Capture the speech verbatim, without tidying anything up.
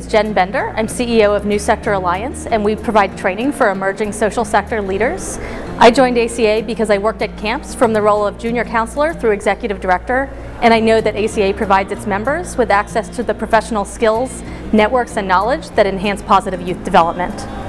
is Jen Bender. I'm C E O of New Sector Alliance, and we provide training for emerging social sector leaders. I joined A C A because I worked at camps from the role of junior counselor through executive director, and I know that A C A provides its members with access to the professional skills, networks, and knowledge that enhance positive youth development.